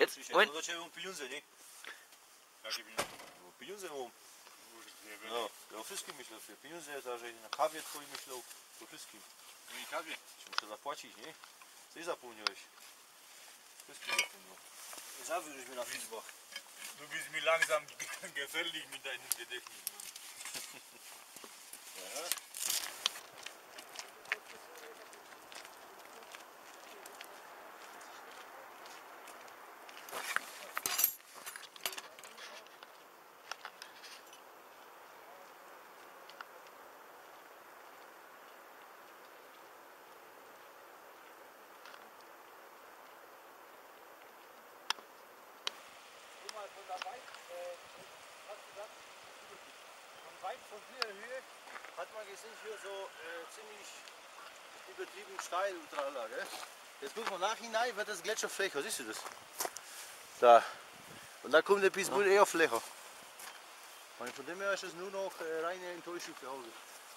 Ой. No cię pieniądze, nie? Jakie pieniądze? No, pieniądze mam. Kurde, No, ja o wszystkim myślę. Pieniądze, że na kawie twoi myślał. O wszystkim. No i kawie. Ci muszę zapłacić, nie? Coś zapomniałeś. Wszystkim zapomniał. Zawiódł mnie na Fischbach. Du bist mir langsam gefällig mit deinem Gedächtnis. Ja. Von dieser Höhe hat man gesehen, hier so ziemlich übertrieben steil und tralala, gell? Jetzt gucken wir nachhinein, wird das Gletscher flächer, siehst du das? Da. Und da kommt der Pisbull eher flächer. Und von dem her ist es nur noch reine Enttäuschung für Hause.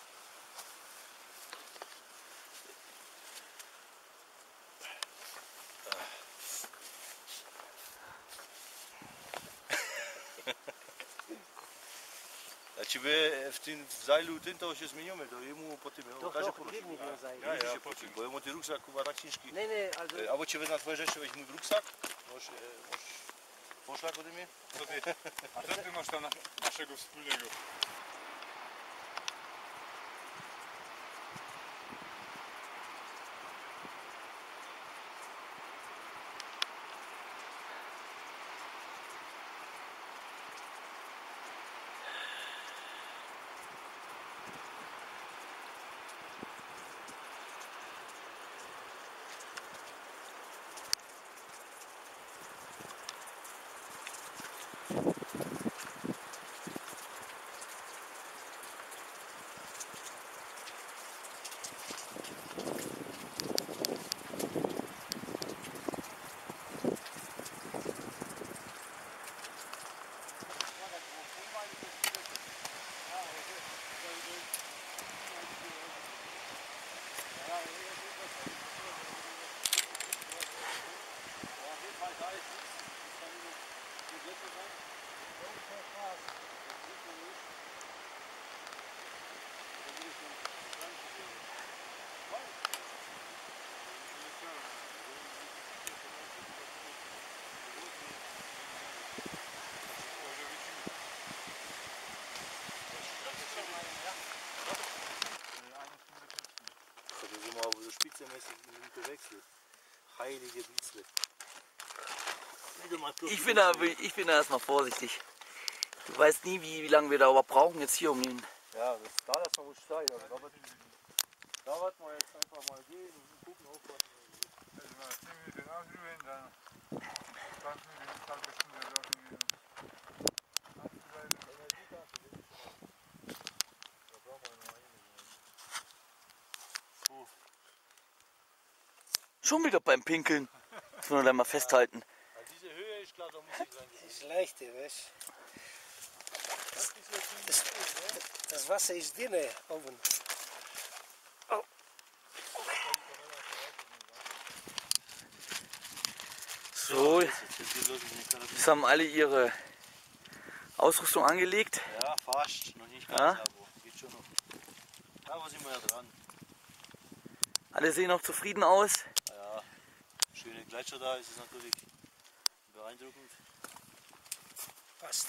A ciebie w tym zajlu tym to się zmieniamy, to jemu po tym okaże Nikt nie will sein. Ja, ja, po tym, bo jemu ten ruksak chyba tak ciężki. Nee, nee, also... Albo cię wezmę twoje rzeczy, weź mój ruksak. Masz poszlak ode mnie? A co ty masz tam naszego wspólnego? Da sind wir aber so spitzenmäßig gewechselt. Heilige Blitzle. Ich bin da erstmal vorsichtig. Du weißt nie, wie lange wir da aber brauchen jetzt hier um den. Ja, das da lassen wir ruhig sein. Also da wird man jetzt einfach mal gehen und gucken, aufpassen. Also mal 10 Minuten ausruhen, dann 20 Minuten, halbe Stunde dort gehen. Schon wieder beim Pinkeln. Das wollen wir da mal festhalten. Ja, diese Höhe ist klar, da muss ich sein. Das ist leichter, weißt du? Das Wasser ist drin oben. Oh. So, jetzt haben alle ihre Ausrüstung angelegt. Ja, fast. Noch nicht ganz, Ja? aber geht schon noch. Ja, wo sind wir ja dran? Alle sehen noch zufrieden aus. Ja, schöne Gletscher da, ist es natürlich beeindruckend. Passt.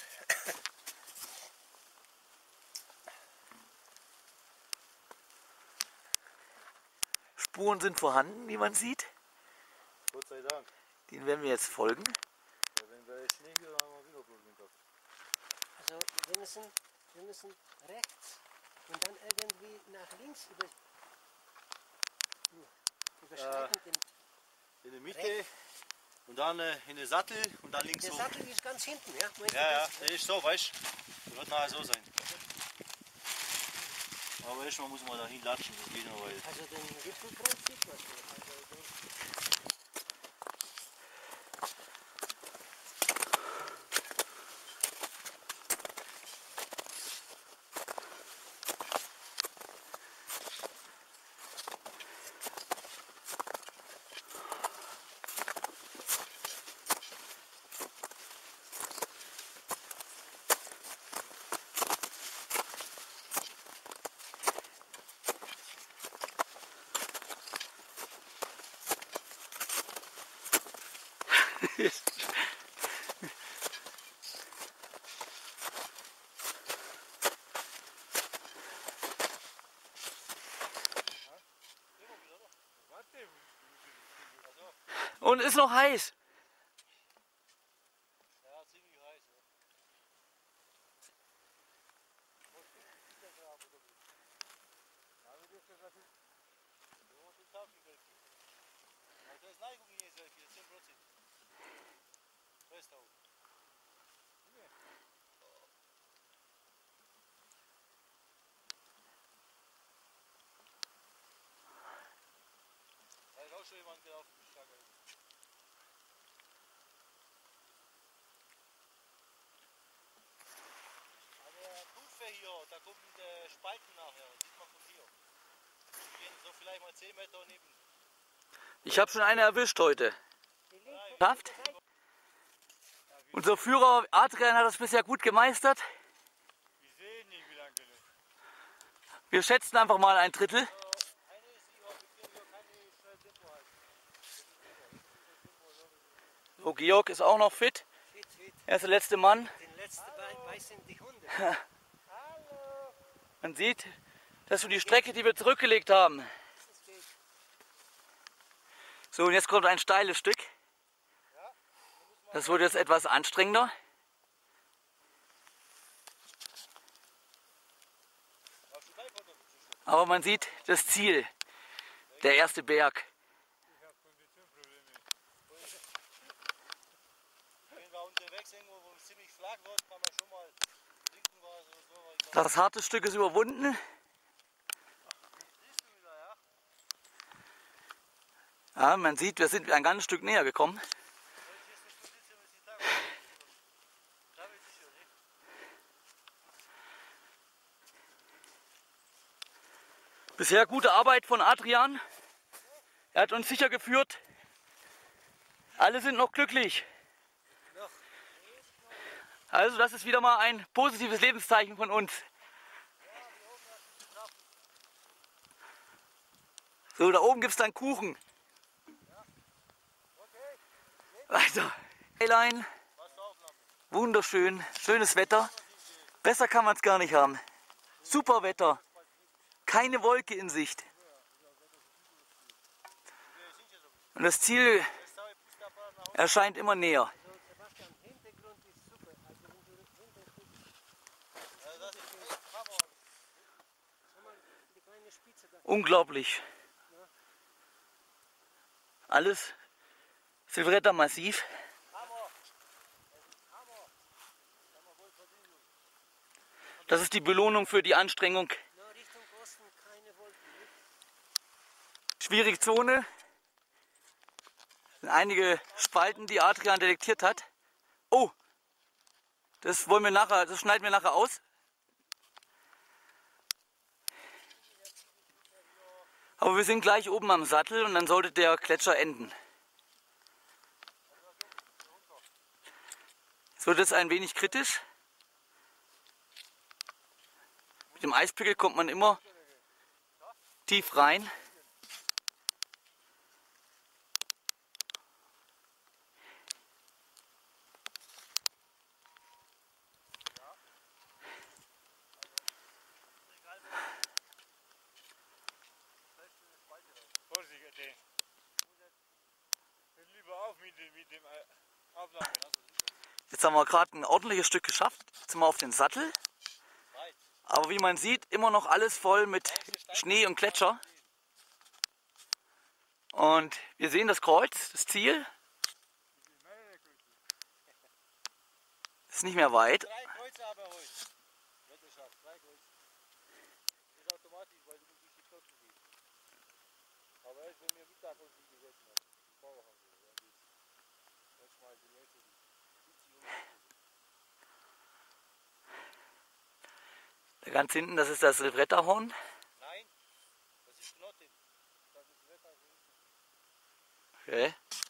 Spuren sind vorhanden, wie man sieht. Gott sei Dank. Den werden wir jetzt folgen. Ja, wenn wir Schnee hier haben, wir wieder Probleme gehabt. Also wir müssen rechts und dann irgendwie nach links überschreiten den. In der Mitte und dann in den Sattel und dann links Der hoch. Sattel ist ganz hinten, ja? Meinst du Ja, ja, das? der ist so, weißt du? Der wird nachher so sein. Aber erstmal muss man da hinlatschen, das geht noch, weil Also den Gipfelkreuz sieht man schon. Also, Und ist noch heiß. Ja, ziemlich heiß. Ja. To jest najgłówniej zelki, 10%. To jest to. Nie. Da ist auch schon jemand gelaufen. Aber der Kufe hier, da kommen die Spalten nachher. Sieht man von hier. Die gehen so vielleicht mal 10 Meter neben. Ich habe schon eine erwischt heute. Schafft. Unser Führer Adrian hat das bisher gut gemeistert. Wir sehen nicht, wie lange das ist. Wir schätzen einfach mal ein Drittel. Eine ist hier, wir können hier keine schnell Tempo halten. So, Georg ist auch noch fit. Er ist der letzte Mann. Den letzten beißen die Hunde. Man sieht, dass wir die Strecke, die wir zurückgelegt haben. So, und jetzt kommt ein steiles Stück. Das wird jetzt etwas anstrengender. Aber man sieht das Ziel, der erste Berg. Ich habe Konditionprobleme. Wenn wir unterwegs irgendwo, wo es ziemlich flach wird, kann man schon mal trinken was oder so. Das harte Stück ist überwunden. Siehst du wieder, ja? Ja, man sieht, wir sind ein ganzes Stück näher gekommen. Bisher gute Arbeit von Adrian. Er hat uns sicher geführt. Alle sind noch glücklich. Also das ist wieder mal ein positives Lebenszeichen von uns. So, da oben gibt es dann Kuchen. Weiter. Skyline. Wunderschön. Schönes Wetter. Besser kann man es gar nicht haben. Super Wetter. Keine Wolke in Sicht. Und das Ziel erscheint immer näher. Sebastian, Hintergrund ist super. Also wenn du Hintergrund schau mal, die kleine Spitze da. Unglaublich. Alles Silvretta Massiv. Das ist die Belohnung für die Anstrengung. Na, Richtung Osten keine Wolken. Schwierige Zone. Sind einige Spalten, die Adrian detektiert hat. Oh, das wollen wir nachher, das schneiden wir nachher aus. Aber wir sind gleich oben am Sattel und dann sollte der Gletscher enden. Jetzt wird es ein wenig kritisch. Mit dem Eispickel kommt man immer tief rein. Vorsicht, den. Hör lieber auf mit dem Aufnahme. Jetzt haben wir gerade ein ordentliches Stück geschafft. Jetzt sind wir auf den Sattel. Aber wie man sieht, immer noch alles voll mit Schnee und Gletscher. Und wir sehen das Kreuz, das Ziel. Ist nicht mehr weit. 3 Kreuze aber heute. Wetterschaft, 3 Kreuze. Das ist automatisch, weil du durch die Klotzen gehst. Aber erst wenn wir Mittag und die gegessen haben, die Bauern so, dann geht's. Dann schmeißen die Leute die. Da ganz hinten, das ist das Silvretta-Horn. Nein, das ist Knoten. Das ist Wetter. Okay.